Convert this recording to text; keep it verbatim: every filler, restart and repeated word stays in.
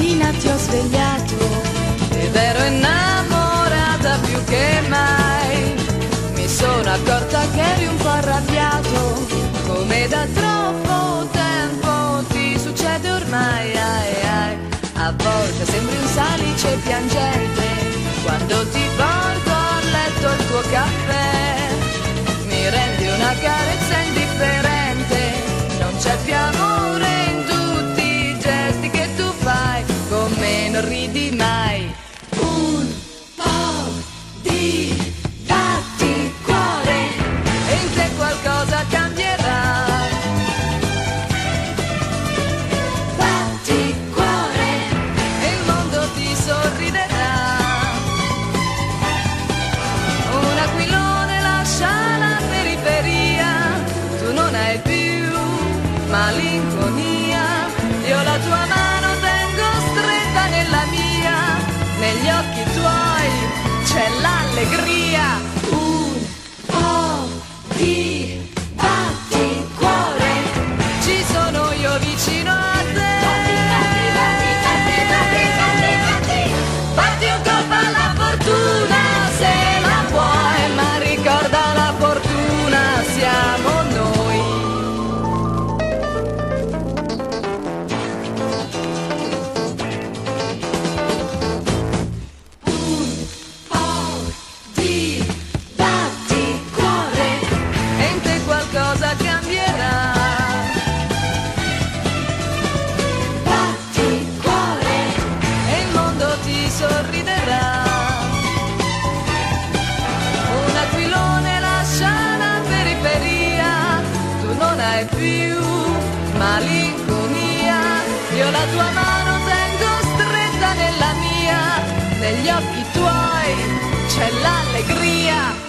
mattina ti ho svegliato ed ero innamorata più che mai. Mi sono accorta che eri un po' arrabbiato, come da troppo tempo ti succede ormai. Ai, ai. A volte sembri un salice piangente quando ti porto a letto il tuo caffè. Mi rendi una carezza indifferente, non c'è più amore in tutti i gesti che tu fai, con me non ridi mai. un po' di batticuore E in te qualcosa cambierà. batticuore E il mondo ti sorriderà. Un aquilone lascia la periferia, tu non hai più malinconia. Io la tua mano tengo stretta nella mia, negli occhi tuoi c'è l'allegria. un po' di batticuore Ci sono io vicino a te. Batti un colpo alla fortuna se la vuoi, ma ricorda la fortuna siamo noi. po' di batticuore E in te qualcosa cambierà. batticuore E il mondo ti sorriderà. Un aquilone lascia la periferia, tu non hai più malinconia. Io la tua mano tengo stretta nella mia, negli occhi tuoi c'è l'allegria.